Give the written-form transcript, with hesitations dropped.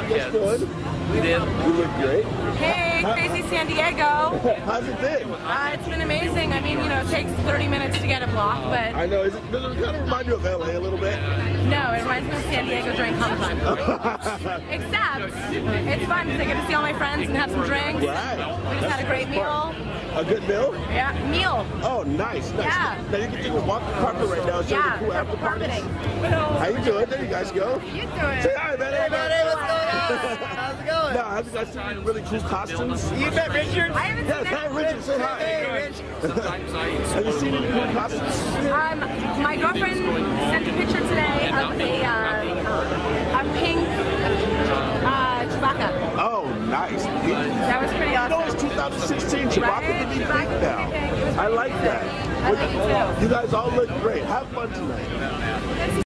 How you guys doing? We did. You look great. Hey, Crazy San Diego. How's it been? It's been amazing. I mean, you know, it takes 30 minutes to get a block, but I know. Does it kind of remind you of LA a little bit? no, it reminds me of San Diego during Comic-Con. Except, it's fun because I get to see all my friends and have some drinks. Right. We just had a great meal. A good meal? Yeah, meal. Oh, nice. Yeah. Now you can take a walk the carpet right now. Show Yeah, the cool after parties. carpeting. How you doing? There you guys go. You doing? Say hi, man. Hey buddy, what's going on? How's it going? Now, have you guys seen really cool costumes? You met Richard? I haven't Yes, seen hi, that. Richard. Say hi. Hey Rich. Have you seen any cool costumes? My girlfriend sent a picture today of a pink Chewbacca. Oh, nice. That was pretty You know, awesome. it's 2016. Chewbacca Right? to be pink Chewbacca now. to be pink. It was I like amazing. that. I like it too. You guys all look great. Have fun tonight.